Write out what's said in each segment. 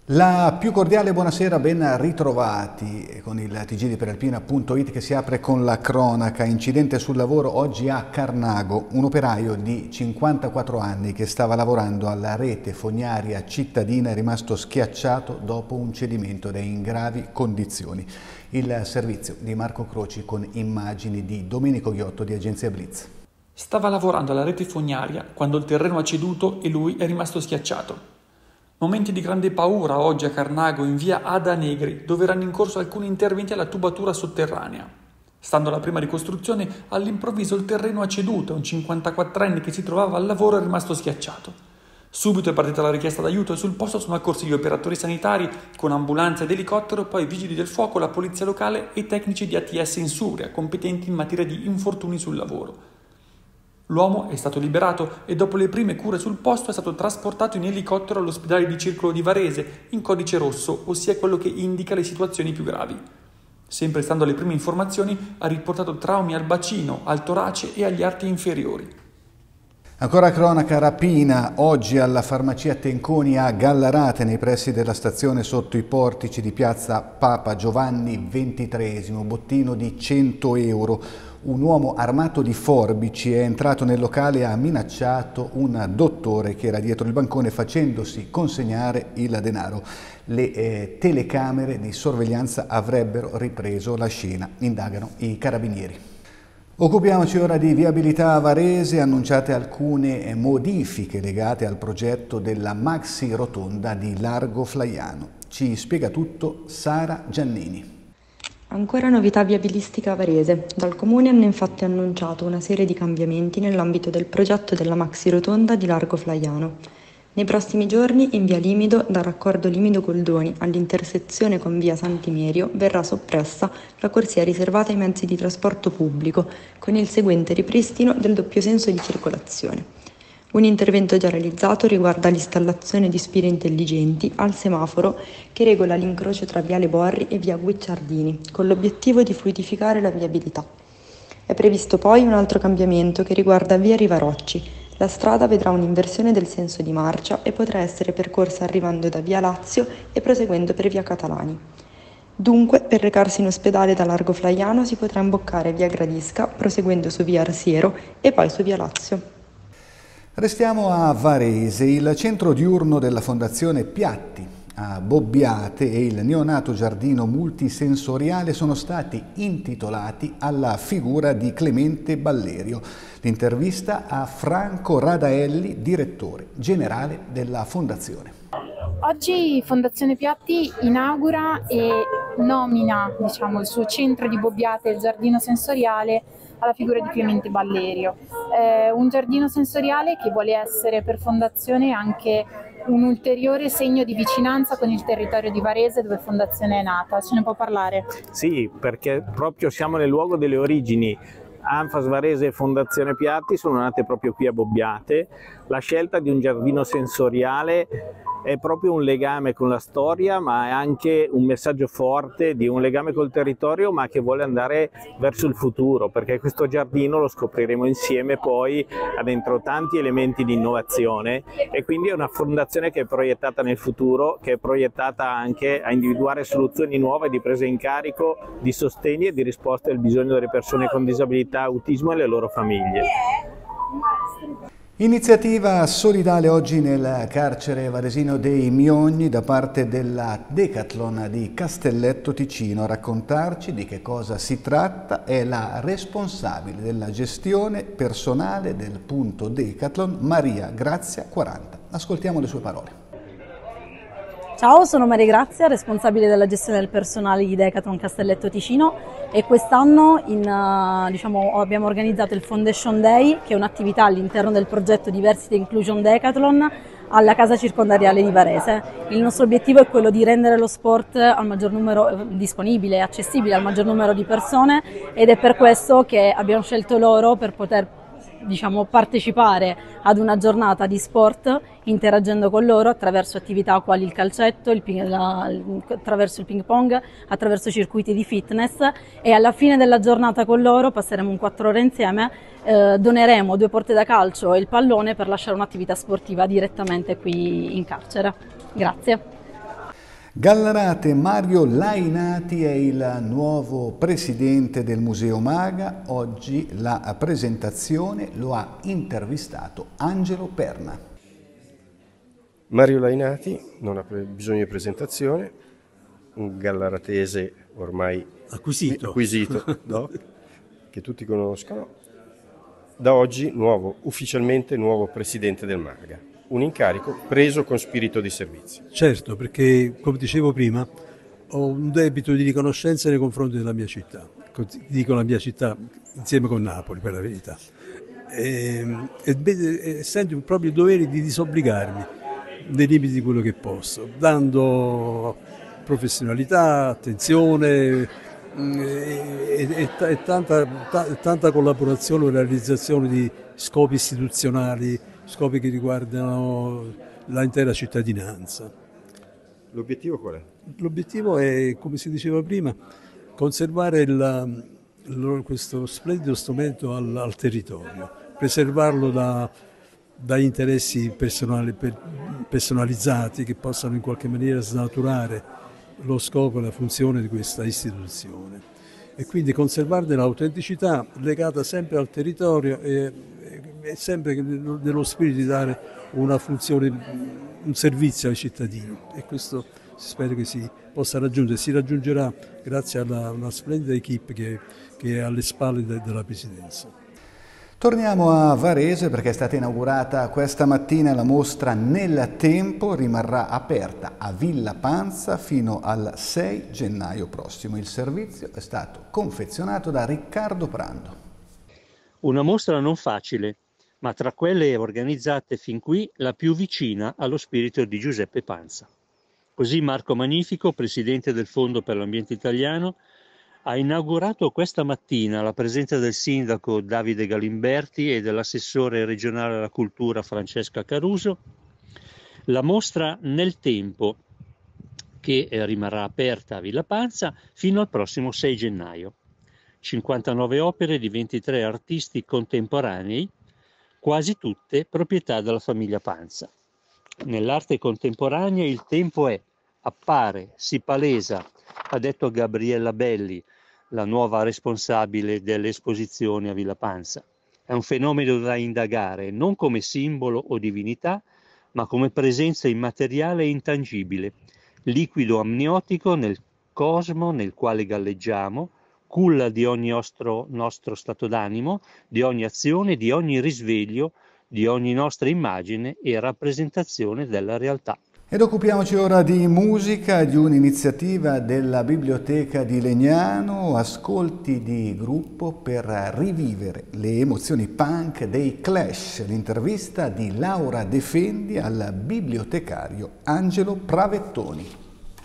La più cordiale buonasera, ben ritrovati con il TG di Peralpina.it che si apre con la cronaca. Incidente sul lavoro oggi a Carnago. Un operaio di 54 anni che stava lavorando alla rete fognaria cittadina è rimasto schiacciato dopo un cedimento ed è in gravi condizioni. Il servizio di Marco Croci con immagini di Domenico Ghiotto di Agenzia Blitz. Stava lavorando alla rete fognaria quando il terreno ha ceduto e lui è rimasto schiacciato. Momenti di grande paura oggi a Carnago in via Ada Negri, dove erano in corso alcuni interventi alla tubatura sotterranea. Stando alla prima ricostruzione, all'improvviso il terreno ha ceduto e un 54enne che si trovava al lavoro è rimasto schiacciato. Subito è partita la richiesta d'aiuto e sul posto sono accorsi gli operatori sanitari con ambulanza ed elicottero, poi vigili del fuoco, la polizia locale e i tecnici di ATS Insuria, competenti in materia di infortuni sul lavoro. L'uomo è stato liberato e dopo le prime cure sul posto è stato trasportato in elicottero all'ospedale di Circolo di Varese in codice rosso, ossia quello che indica le situazioni più gravi. Sempre stando alle prime informazioni, ha riportato traumi al bacino, al torace e agli arti inferiori. Ancora cronaca, rapina oggi alla farmacia Tenconi a Gallarate nei pressi della stazione sotto i portici di piazza Papa Giovanni XXIII, bottino di 100 euro. Un uomo armato di forbici è entrato nel locale e ha minacciato un dottore che era dietro il bancone facendosi consegnare il denaro. Le telecamere di sorveglianza avrebbero ripreso la scena, indagano i carabinieri. Occupiamoci ora di viabilità a Varese, annunciate alcune modifiche legate al progetto della maxi rotonda di Largo Flaiano. Ci spiega tutto Sara Giannini. Ancora novità viabilistica a Varese. Dal Comune hanno infatti annunciato una serie di cambiamenti nell'ambito del progetto della maxi rotonda di Largo Flaiano. Nei prossimi giorni in via Limido, dal raccordo Limido-Goldoni all'intersezione con via Sant'Imerio, verrà soppressa la corsia riservata ai mezzi di trasporto pubblico, con il seguente ripristino del doppio senso di circolazione. Un intervento già realizzato riguarda l'installazione di spire intelligenti al semaforo che regola l'incrocio tra Viale Borri e via Guicciardini, con l'obiettivo di fluidificare la viabilità. È previsto poi un altro cambiamento che riguarda via Rivarocci. La strada vedrà un'inversione del senso di marcia e potrà essere percorsa arrivando da via Lazio e proseguendo per via Catalani. Dunque, per recarsi in ospedale da Largo Flaiano si potrà imboccare via Gradisca, proseguendo su via Arsiero e poi su via Lazio. Restiamo a Varese. Il centro diurno della Fondazione Piatti a Bobbiate e il neonato giardino multisensoriale sono stati intitolati alla figura di Clemente Ballerio. L'intervista a Franco Radaelli, direttore generale della Fondazione. Oggi Fondazione Piatti inaugura e nomina, il suo centro di Bobbiate, il giardino sensoriale, alla figura di Clemente Ballerio. Un giardino sensoriale che vuole essere per Fondazione anche un ulteriore segno di vicinanza con il territorio di Varese dove Fondazione è nata. Ce ne può parlare? Sì, perché proprio siamo nel luogo delle origini. Anfas Varese e Fondazione Piatti sono nate proprio qui a Bobbiate. La scelta di un giardino sensoriale è proprio un legame con la storia, ma è anche un messaggio forte di un legame col territorio, ma che vuole andare verso il futuro, perché questo giardino, lo scopriremo insieme poi, ha dentro tanti elementi di innovazione e quindi è una fondazione che è proiettata nel futuro, che è proiettata anche a individuare soluzioni nuove di presa in carico, di sostegno e di risposta al bisogno delle persone con disabilità, autismo e le loro famiglie. Iniziativa solidale oggi nel carcere varesino dei Miogni da parte della Decathlon di Castelletto Ticino. A raccontarci di che cosa si tratta è la responsabile della gestione personale del punto Decathlon, Maria Grazia 40. Ascoltiamo le sue parole. Ciao, sono Maria Grazia, responsabile della gestione del personale di Decathlon Castelletto Ticino e quest'anno abbiamo organizzato il Foundation Day, che è un'attività all'interno del progetto Diversity Inclusion Decathlon alla casa circondariale di Varese. Il nostro obiettivo è quello di rendere lo sport al maggior numero disponibile e accessibile al maggior numero di persone ed è per questo che abbiamo scelto loro per poter partecipare ad una giornata di sport interagendo con loro attraverso attività quali il calcetto, attraverso il ping pong, attraverso circuiti di fitness e alla fine della giornata con loro passeremo un 4 ore insieme, doneremo 2 porte da calcio e il pallone per lasciare un'attività sportiva direttamente qui in carcere. Grazie. Gallarate Mario Lainati è il nuovo presidente del Museo Maga. Oggi la presentazione lo ha intervistato Angelo Perna. Mario Lainati, non ha bisogno di presentazione, un gallaratese ormai acquisito no? Che tutti conoscono. Da oggi ufficialmente nuovo presidente del Maga. Un incarico preso con spirito di servizio. Certo, perché come dicevo prima ho un debito di riconoscenza nei confronti della mia città, dico la mia città insieme con Napoli per la verità, e sento proprio il dovere di disobbligarmi nei limiti di quello che posso, dando professionalità, attenzione e tanta collaborazione per la realizzazione di scopi istituzionali, scopi che riguardano l'intera cittadinanza. L'obiettivo qual è? L'obiettivo è, come si diceva prima, conservare questo splendido strumento al territorio, preservarlo da interessi personalizzati che possano in qualche maniera snaturare lo scopo e la funzione di questa istituzione, e quindi conservarne l'autenticità legata sempre al territorio e sempre nello spirito di dare una funzione, un servizio ai cittadini, e questo spero che si possa raggiungere, si raggiungerà grazie a una splendida equipe che è alle spalle della Presidenza. Torniamo a Varese perché è stata inaugurata questa mattina la mostra Nel Tempo, rimarrà aperta a Villa Panza fino al 6 gennaio prossimo. Il servizio è stato confezionato da Riccardo Prando. Una mostra non facile, ma tra quelle organizzate fin qui la più vicina allo spirito di Giuseppe Panza. Così Marco Magnifico, presidente del Fondo per l'Ambiente Italiano, ha inaugurato questa mattina, alla presenza del sindaco Davide Galimberti e dell'assessore regionale alla cultura Francesca Caruso, la mostra Nel Tempo, che rimarrà aperta a Villa Panza fino al prossimo 6 gennaio. 59 opere di 23 artisti contemporanei, quasi tutte proprietà della famiglia Panza. Nell'arte contemporanea il tempo appare, si palesa, ha detto Gabriella Belli, la nuova responsabile delle esposizioni a Villa Panza. È un fenomeno da indagare non come simbolo o divinità, ma come presenza immateriale e intangibile, liquido amniotico nel cosmo nel quale galleggiamo, culla di ogni nostro stato d'animo, di ogni azione, di ogni risveglio, di ogni nostra immagine e rappresentazione della realtà. Ed occupiamoci ora di musica, di un'iniziativa della Biblioteca di Legnano, ascolti di gruppo per rivivere le emozioni punk dei Clash. L'intervista di Laura Defendi al bibliotecario Angelo Pravettoni.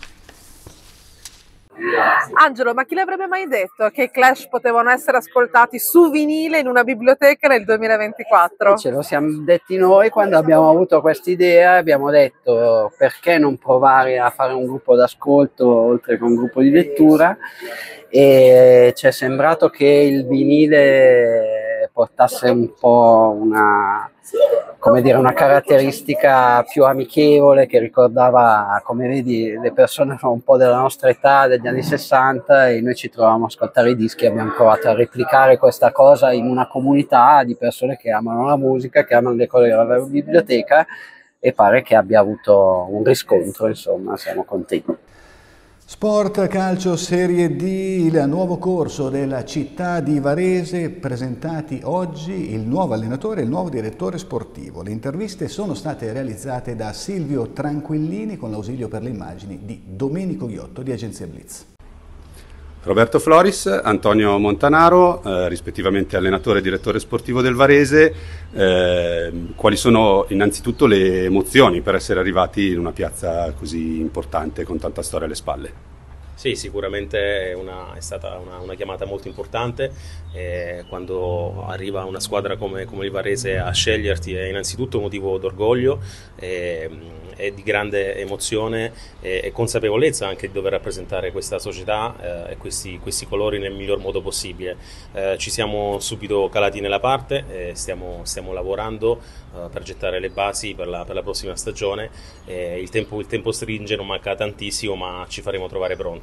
Angelo, ma chi l'avrebbe mai detto che i Clash potevano essere ascoltati su vinile in una biblioteca nel 2024? Ce lo siamo detti noi quando abbiamo avuto questa idea, abbiamo detto perché non provare a fare un gruppo d'ascolto oltre che un gruppo di lettura, e ci è sembrato che il vinile portasse un po' una caratteristica più amichevole, che ricordava, come vedi, le persone sono un po' della nostra età, degli anni 60, e noi ci trovavamo a ascoltare i dischi e abbiamo provato a replicare questa cosa in una comunità di persone che amano la musica, che amano le cose della biblioteca, e pare che abbia avuto un riscontro, insomma, siamo contenti. Sport, calcio, Serie D, il nuovo corso della città di Varese, presentati oggi il nuovo allenatore e il nuovo direttore sportivo. Le interviste sono state realizzate da Silvio Tranquillini con l'ausilio per le immagini di Domenico Ghiotto di Agenzia Blitz. Roberto Floris, Antonio Montanaro, rispettivamente allenatore e direttore sportivo del Varese. Quali sono innanzitutto le emozioni per essere arrivati in una piazza così importante con tanta storia alle spalle? Sì, sicuramente è stata una chiamata molto importante. Quando arriva una squadra come il Varese a sceglierti è innanzitutto motivo d'orgoglio e di grande emozione e consapevolezza anche di dover rappresentare questa società e questi colori nel miglior modo possibile. Ci siamo subito calati nella parte, stiamo lavorando per gettare le basi per la prossima stagione. Il tempo stringe, non manca tantissimo, ma ci faremo trovare pronti.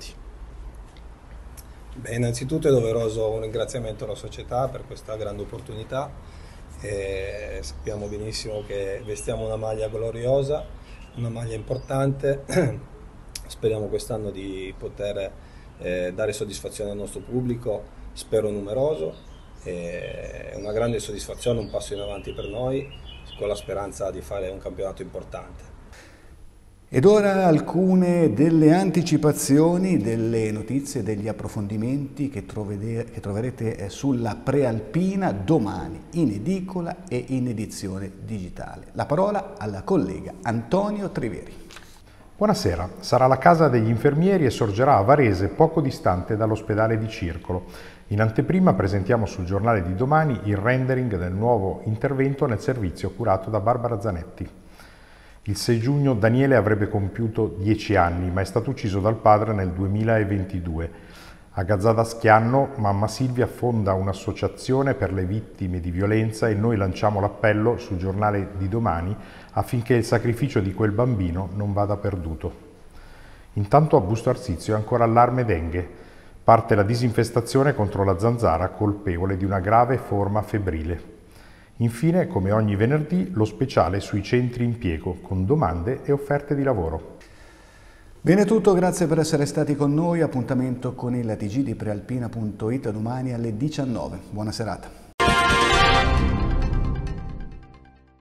Beh, innanzitutto è doveroso un ringraziamento alla società per questa grande opportunità. Sappiamo benissimo che vestiamo una maglia gloriosa, una maglia importante. Speriamo quest'anno di poter dare soddisfazione al nostro pubblico, spero numeroso. È una grande soddisfazione, un passo in avanti per noi, con la speranza di fare un campionato importante. Ed ora alcune delle anticipazioni, delle notizie, degli approfondimenti che troverete sulla Prealpina domani in edicola e in edizione digitale. La parola alla collega Antonio Triveri. Buonasera, sarà la casa degli infermieri e sorgerà a Varese, poco distante dall'ospedale di Circolo. In anteprima presentiamo sul giornale di domani il rendering del nuovo intervento nel servizio curato da Barbara Zanetti. Il 6 giugno Daniele avrebbe compiuto 10 anni, ma è stato ucciso dal padre nel 2022. A Gazzada Schianno, mamma Silvia fonda un'associazione per le vittime di violenza e noi lanciamo l'appello sul giornale di domani affinché il sacrificio di quel bambino non vada perduto. Intanto a Busto Arsizio è ancora allarme dengue. Parte la disinfestazione contro la zanzara colpevole di una grave forma febbrile. Infine, come ogni venerdì, lo speciale sui centri impiego con domande e offerte di lavoro. Bene tutto, grazie per essere stati con noi. Appuntamento con il TG di Prealpina.it domani alle 19. Buona serata.